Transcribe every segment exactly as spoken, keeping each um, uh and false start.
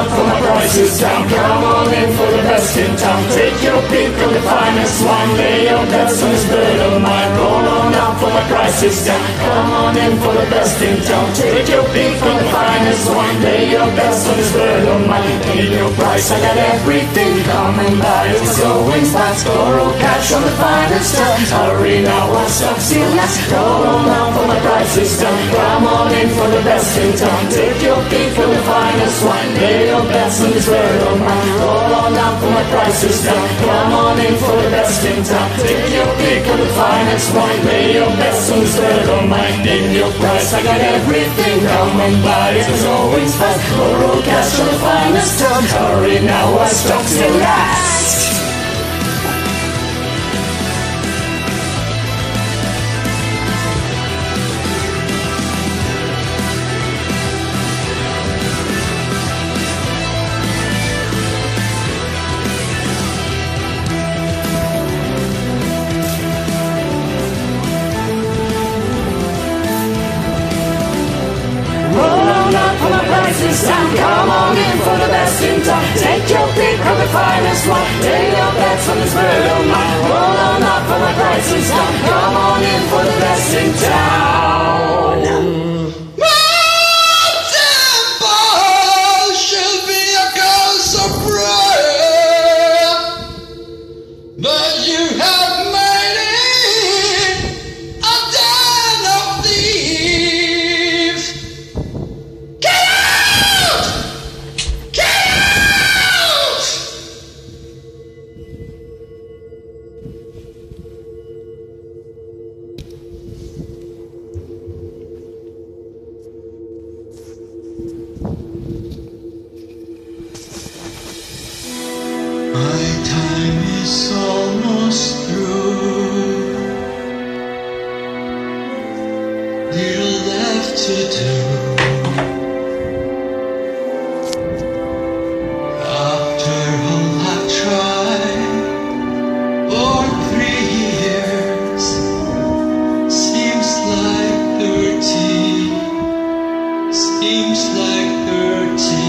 up for my prices down. Come on in for the best in town. Take your pick of the finest wine. Lay your bets on this bird of mine. Roll on up for my prices down. Come on in for the best in town. Take your pick of the finest wine. Lay your bets on this bird of mine. Pay your price, I got everything coming by. It's going fast. Borrow cash on the finest terms. Hurry now, what's stuck still last. Roll on up for my prices down. Come on in for the best in town. Take your pick of the finest wine. Lay your bets on this bird of mine. Roll on up for my prices down. Come on in for the best in town. Take your pick of the finest wine. Lay your bets on this bird of mine. Name your price, I got everything coming by. It's always fast. Borrow cash on the finest terms. Hurry now, why stock still last. Come on in for the best in town. Take your pick of the finest one. Lay your bets on this bird of mine. Roll on up for my prices down. Come on in for the best in town. My temple shall be a cause of prayer, but you have made it a den of thieves. Get out! Get out! My time is almost through. Little left to do. After all I've tried for three years, seems like thirty. Seems like thirty.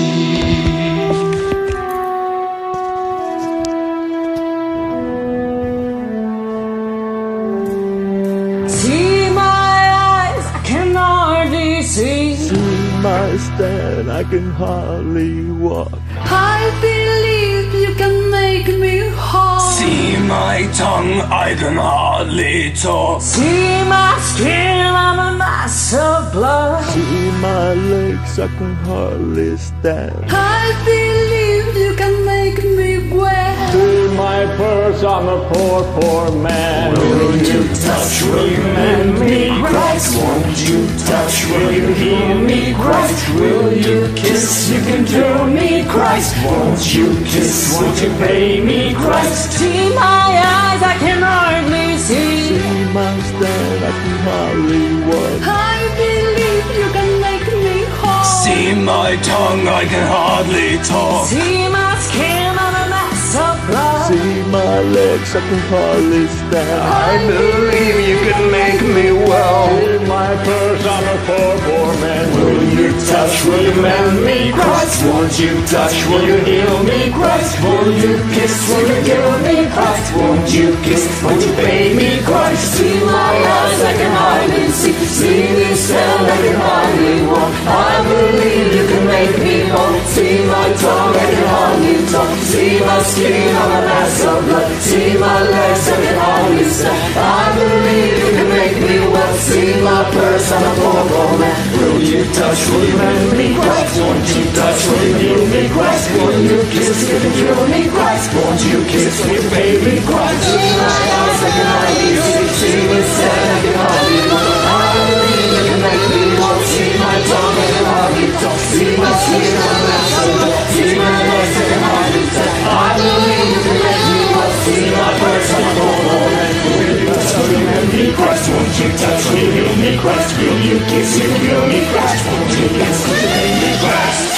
See my eyes, I can hardly see. See my stand, I can hardly walk. I believe you can make me whole. See my tongue, I can hardly talk. See my skin, I'm a mass of blood. See my legs, I can hardly stand. I believe you can make me well. See my purse, I'm a poor, poor man. Will you touch, will you mend me, Christ? Won't you touch, will you heal me, Christ? Will you kiss, you can cure me, Christ? Won't you kiss, won't you pay me, Christ? See my eyes, I can hardly see. See my stand, I can hardly walk. I believe you can make me whole. See my tongue, I can hardly talk. See my skin, I'm a mass of blood. See my legs, I can hardly stand. I believe you can make me well. See my purse, I'm a poor, poor man. Will you touch, will you mend me, Christ? Won't you touch, will you heal me, Christ? Will you kiss, will you give me, Christ? Won't you kiss, won't you pay me, Christ? See my eyes, I can hardly see. See this hand, I can hardly walk. I believe you can make me whole. See my tongue, I can hardly talk. See my skin, I'm a mass of blood. See my legs, I can hardly stand. I believe you can make me well. See my purse, I'm a poor, poor man. Will you touch, will you mend me, Christ? Won't you touch, will you heal me, Christ? Will you kiss, you can cure me, Christ? Won't you kiss, will you pay me, Christ? See my eyes, I can hardly see. See me stand, I can hardly walk. I believe you can make me whole. See my tongue, I can hardly talk. See my skin, I'm a mass of blood. See my legs, I can hardly stand. I believe you can make me well. See my purse, I'm a poor, poor man. Will you touch, will you mend me, Christ? Won't you touch, will you heal me, Christ? Will you kiss, you can cure me, Christ? Won't you kiss, will you pay me, Christ?